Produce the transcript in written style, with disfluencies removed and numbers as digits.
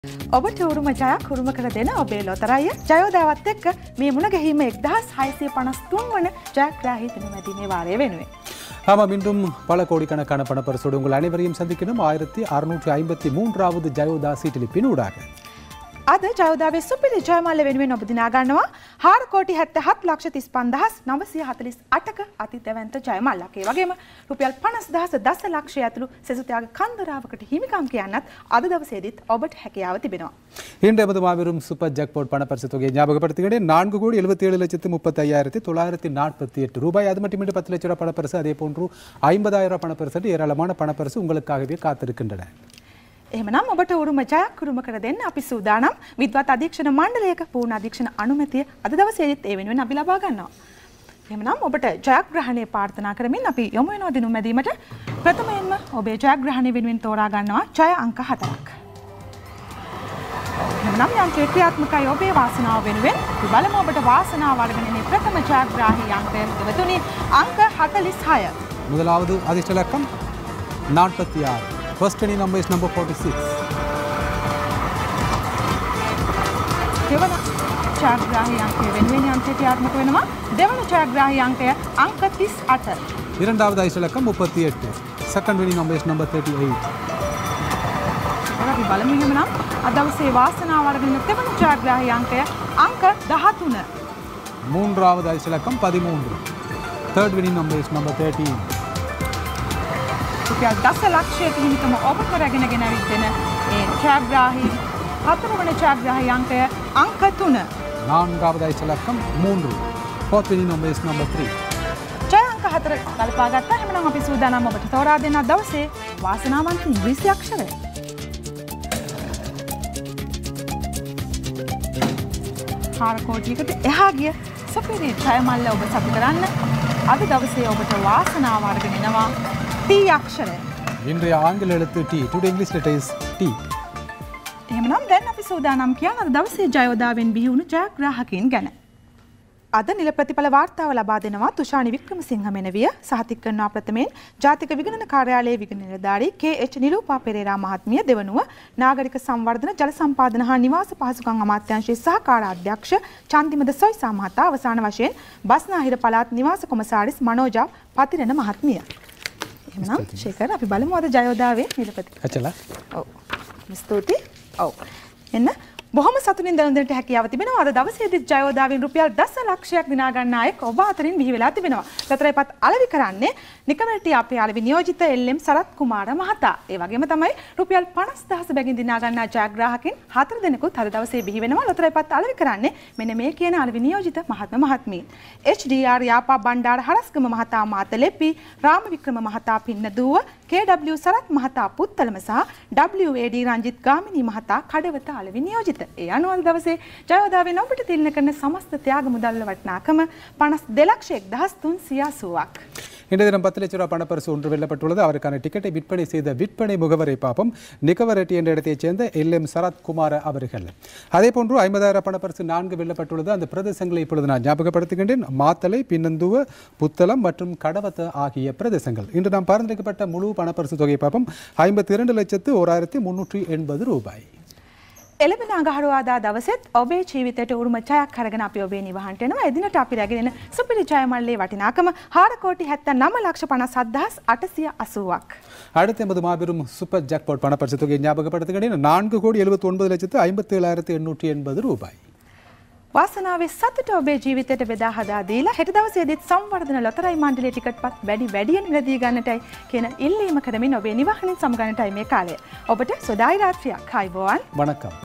ඔබට උරුම ජයක් උරුම කර දෙන ඔබේ ලොතරැය ජයෝදාවත් එක්ක මේ මුණ ගැහිම 1653 වන ජයග්‍රාහී දිනමැදිනේ වාරය වෙනුවෙන්. ஆமாம் இன்றும் பல கோடிக்கணக்கான பணப்பரிசோடு உங்கள் அனைவரையும் சந்திக்கணும் 1653வது ஜயோதா சீட்டளிப்பின் ஊடாக. අද ජයෝදාවේ සුපිරි ජයමල්ල වෙනුවෙන් ඔබ දිනා ගන්නවා 4,77,948ක අති දැවැන්ත ජයමල්ලක්. ඒ වගේම රුපියල් 50,000 දශලක්ෂය ඇතුළු සෙසුත්‍යාග කන්දරාවකට හිමිකම් කියන්නත් අද දවසේදීත් ඔබට හැකියාව තිබෙනවා. இன்று எமது மாபெரும் சூப்பர் ஜாக்பாட் பணப்பரிசு தொகையை ஞாபகப்படுத்துகிறேன். 4,77,35,948 ரூபாய். அது மட்டுமின்றி 10 லட்ச ரூபாய் பணப்பரிசு, அதே போன்று 50,000 பணப்பரிசு, ஏராளமான பணப்பரிசு உங்களுக்காகவே காத்திருக்கின்றன. එහෙමනම් ඔබට උරුම ජයක් උරුම කර දෙන්න අපි සූදානම්. විද්වත් අධීක්ෂණ මණ්ඩලයක පූර්ණ අධීක්ෂණ අනුමැතිය අද දවසේදීත් ඒ වෙනුවෙන් අපි ලබා ගන්නවා. එහෙමනම් ඔබට ජයග්‍රහණය ප්‍රාර්ථනා කරමින් අපි යමු වෙනවා දිනුම් මැදීමට. ප්‍රථමයෙන්ම ඔබේ ජයග්‍රහණය වෙනුවෙන් තෝරා ගන්නවා ජය අංක 4ක්. එහෙමනම් යන්ත්‍රයේ ක්‍රියාත්මකයි ඔබේ වාසනාව වෙනුවෙන් අපි බලමු ඔබට වාසනාව අරගෙන එන ප්‍රථම ජයග්‍රාහී අංකය දෙවතුනි අංක 46. முதலாவது அதிர்ஷ்ட இலக்கம் 46. First winning number is number 46. දෙවන ජයග්‍රාහී අංකය වෙනුවෙන් යන්ත්‍රයේ ක්‍රියාත්මක වෙනවා. දෙවන ජයග්‍රාහී අංකය අංක 38. இரண்டாவது அதிர்ஷ்ட இலக்கம் 38. Second winning number is number 38. අපි බලමු එහෙමනම් අද දවසේ වාසනාව අරගෙන දෙවන ජයග්‍රාහී අංකය අංක 13. மூன்றாவது அதிர்ஷ்ட இலக்கம் 13. Third winning number is number 13. රුපියල් දශලක්ෂයක හිමිකම ඔබ කරගෙන ගෙනවිත් දෙන ඒ ජයග්‍රාහී හතරවන ජයග්‍රාහී අංකය අංක 3. நான்காவது அதிர்ஷ்ட இலக்கம் 3. Fourth winning number is number 3. ජය අංක 4 ගලපා ගත්තා. එහෙනම් අපි සූදානම් ඔබට තෝරා දෙන දවසේ වාසනාවන්ත ඉංග්‍රීසි අක්ෂරය. හාරකෝටියකට එහා ගිය සුපිරි ජයමල්ල ඔබ සතු කරන්න අද දවසේ ඔබට වාසනාව අරගෙන එනවා T අක්ෂරය. இன்றைய ஆங்கில எழுத்து T. Today English letter is T. එහෙමනම් දැන් අපි සූදානම් කියන අද දවසේ ජයෝදාවෙන් බිහි වුණු ජයග්‍රාහකයන් ගැන. අද නිල ප්‍රතිඵල වාර්තාව ලබා දෙනවා තුෂානි වික්‍රමසිංහ මෙනවිය. සහතික කරනවා ප්‍රථමයෙන් ජාතික විගණන කාර්යාලයේ විගණන නිලධාරී KH නිරූපා පෙරේරා මහත්මිය. දෙවනුව නාගරික සංවර්ධන ජල සම්පාදන හා නිවාස පහසුකම් අමාත්‍යාංශයේ සහකාර අධ්‍යක්ෂ චන්දිමද සොයිසා මහතා. අවසාන වශයෙන් බස්නාහිර පළාත් නිවාස කොමසාරිස් මනෝජා පතිරණ මහත්මිය. එහෙනම් ශේකර් අපි බලමු අද ජයෝදාවේ නිලපති. අචලා. ඔව්. ස්තුතියි. ඔව්. එන්න බොහොම සතුටින් දැනුම් දෙන්නට හැකියාව තිබෙනවා. අද දවසේදී ජයෝදාවෙන් රුපියල් දශලක්ෂයක් දිනා ගන්න අයෙක් ඔබ අතරින් බිහි වෙලා තිබෙනවා. ලතරයිපත් අලෙවි කරන්නේ නිකමෙටි අපේ අලෙවි නියෝජිත එල්.එම්. සරත් කුමාර මහතා. ඒ වගේම තමයි රුපියල් 50,000 බැගින් දිනා ගන්නා ජයග්‍රාහකින් 4 දෙනෙකුත් අද දවසේ බිහි වෙනවා. ලතරයිපත් අලෙවි කරන්නේ මෙන්න මේ කියන අලෙවි නියෝජිත මහත්ම මහත්මීන්. HDR යාපා බණ්ඩාර හරස්ගම මහතා මාතලෙපි, රාම වික්‍රම මහතා පින්නදුව, KW සරත් මහතා පුත්තලම සහ WAD රංජිත් ගාමිණී මහතා කඩවත අලෙවි නියෝජිත. ඒ අනුව අද දවසේ ජයෝදාවෙන් ඔබට තිළින කරන සමස්ත ත්‍යාග මුදල් වටිනාකම 52,0380ක්. இன்றைய தினம் 10 லட்ச ரூபாய் பணப்பரிசு ஒன்று வெல்லப்பட்டுள்ளது. அவருக்கான டிக்கெட்டை விற்பனை செய்த விற்பனை முகவரை பார்ப்போம். நிக்கவரெட்டி என்ற இடத்தைச் சேர்ந்த எல்.எம். சரத் குமார அவர்கள். அதே போன்று 50,000 பணப்பரிசு 4 வெல்லப்பட்டுள்ளது. அந்த பிரதேசங்களை இப்பொழுது நான் ஞாபகப்படுத்துகின்றேன். மாத்தலை, பின்னந்துவ, புத்தளம் மற்றும் கடவத்த ஆகிய பிரதேசங்கள். இன்று நாம் பரிந்துரைக்கப்பட்ட முழு பணப்பரிசு தொகையை பார்ப்போம். 52,01,380 ரூபாய். එළඹෙන අඟහරුවාදා දවසෙත් ඔබේ ජීවිතයට උරුම ජයක් අරගෙන අපි ඔබේ නිවහනට එනවා. එදිනට අපි රැගෙන එන සුපිරි ජයමල්ලේ වටිනාකම 4,79,880ක්. அடுத்த எமது மாபெரும் சூப்பர் ஜாக்பாட் பணப்பரிசு தொகையை ஞாபகப்படுத்துகிறேன். 4,79,57,880 ரூபாய். වාසනාවේ සතුට ඔබේ ජීවිතයට බෙදා හදා දීලා හෙට දවසේදීත් සංවර්ධන ලොතරැයි මණ්ඩලයේ ටිකට්පත් වැඩියෙන් මිලදී ගන්නටයි කියන ඉල්ලීම කරමින් ඔබේ නිවහනින් සමගන්නටයි මේ කාලය. ඔබට සුදායි රාත්‍රියක්. ආයුබෝවන්. வணக்கம்.